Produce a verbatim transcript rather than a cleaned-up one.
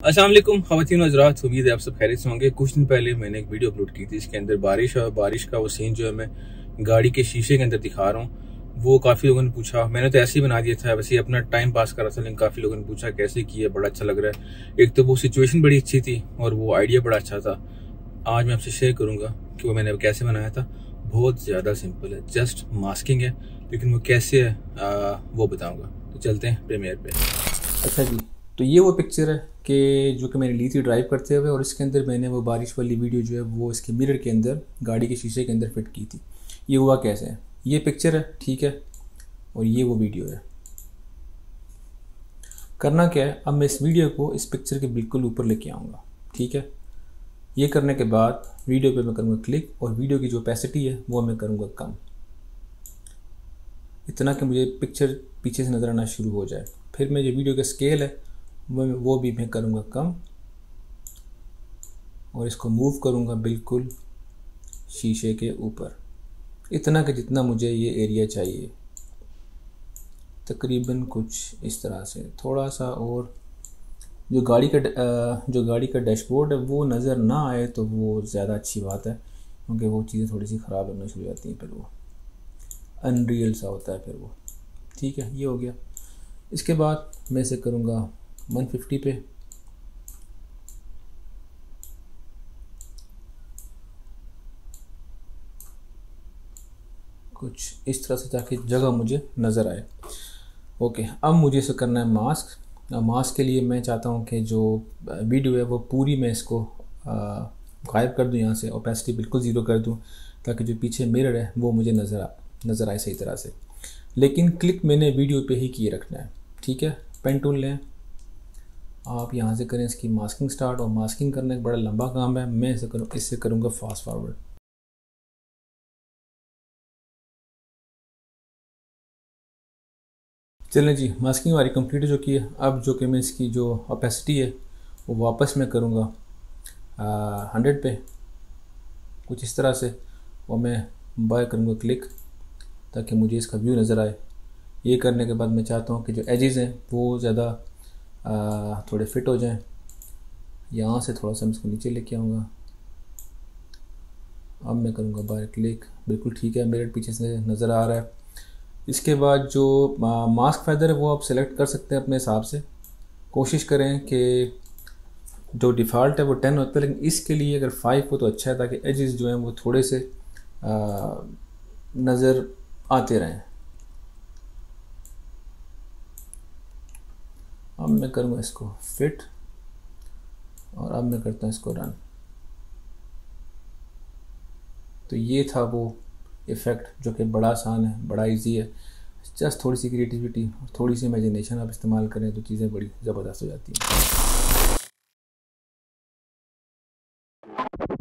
अस्सलाम वालेकुम ख़वातीन हज़रात, उम्मीद है आप सब खैरियत से होंगे। कुछ दिन पहले मैंने एक वीडियो अपलोड की थी, इसके अंदर बारिश और बारिश का वो सीन जो है मैं गाड़ी के शीशे के अंदर दिखा रहा हूँ। वो काफ़ी लोगों ने पूछा, मैंने तो ऐसे ही बना दिया था, वैसे ही अपना टाइम पास कर रहा था, लेकिन काफ़ी लोगों ने पूछा कैसे किया, बड़ा अच्छा लग रहा है। एक तो वो सिचुएशन बड़ी अच्छी थी और वो आइडिया बड़ा अच्छा था। आज मैं आपसे शेयर करूँगा कि वो मैंने कैसे बनाया था। बहुत ज़्यादा सिंपल है, जस्ट मास्किंग है, लेकिन वो कैसे है आ, वो बताऊँगा। तो चलते हैं प्रीमियर पे। अच्छा जी, तो ये वो पिक्चर है कि जो कि मैंने ली थी ड्राइव करते हुए, और इसके अंदर मैंने वो बारिश वाली वीडियो जो है वो इसके मिरर के अंदर, गाड़ी के शीशे के अंदर फिट की थी। ये हुआ कैसे है, ये पिक्चर है, ठीक है, और ये वो वीडियो है। करना क्या है, अब मैं इस वीडियो को इस पिक्चर के बिल्कुल ऊपर लेके आऊँगा, ठीक है। ये करने के बाद वीडियो पे मैं करूँगा क्लिक, और वीडियो की जो ओपेसिटी है वो मैं करूँगा कम, इतना कि मुझे पिक्चर पीछे से नज़र आना शुरू हो जाए। फिर मैं जो वीडियो का स्केल है वो वो भी मैं करूँगा कम, और इसको मूव करूँगा बिल्कुल शीशे के ऊपर, इतना कि जितना मुझे ये एरिया चाहिए, तकरीबन कुछ इस तरह से। थोड़ा सा और जो गाड़ी का जो गाड़ी का डैशबोर्ड है वो नज़र ना आए तो वो ज़्यादा अच्छी बात है, क्योंकि वो चीज़ें थोड़ी सी ख़राब होना शुरू हो जाती हैं, फिर वो अनरियल सा होता है फिर वो। ठीक है, ये हो गया। इसके बाद मैं इसे करूँगा वन फिफ्टी पे, कुछ इस तरह से, ताकि जगह मुझे नज़र आए। ओके, अब मुझे इसे करना है मास्क। मास्क के लिए मैं चाहता हूँ कि जो वीडियो है वो पूरी मैं इसको गायब कर दूँ, यहाँ से ओपेसिटी बिल्कुल ज़ीरो कर दूँ, ताकि जो पीछे मिरर है वो मुझे नज़र आ नज़र आए सही तरह से। लेकिन क्लिक मैंने वीडियो पे ही किए रखना है, ठीक है। पेन टूल लें, आप यहाँ से करें इसकी मास्किंग स्टार्ट, और मास्किंग करना एक बड़ा लंबा काम है, मैं इसे करूँ इससे करूँगा फास्ट फॉरवर्ड। चलें जी, मास्किंग हमारी कंप्लीट हो चुकी है। अब जो कि मैं इसकी जो ओपेसिटी है वो वापस मैं करूँगा हंड्रेड पे, कुछ इस तरह से, और मैं बाय करूँगा क्लिक, ताकि मुझे इसका व्यू नज़र आए। ये करने के बाद मैं चाहता हूँ कि जो एजेस हैं वो ज़्यादा थोड़े फिट हो जाएं। यहाँ से थोड़ा सा मैं इसको नीचे लेके आऊँगा। अब मैं करूँगा बाय क्लिक, बिल्कुल ठीक है, मेरे पीछे से नज़र आ रहा है। इसके बाद जो मास्क फैदर है वो आप सेलेक्ट कर सकते हैं अपने हिसाब से। कोशिश करें कि जो डिफ़ॉल्ट है वो टेन होता है, लेकिन इसके लिए अगर फाइव हो तो अच्छा है, ताकि एजेस जो हैं वो थोड़े से नज़र आते रहें। अब मैं करूँगा इसको फिट, और अब मैं करता हूँ इसको रन। तो ये था वो इफ़ेक्ट जो कि बड़ा आसान है, बड़ा इजी है। जस्ट थोड़ी सी क्रिएटिविटी, थोड़ी सी इमेजिनेशन आप इस्तेमाल करें तो चीज़ें बड़ी ज़बरदस्त हो जाती हैं।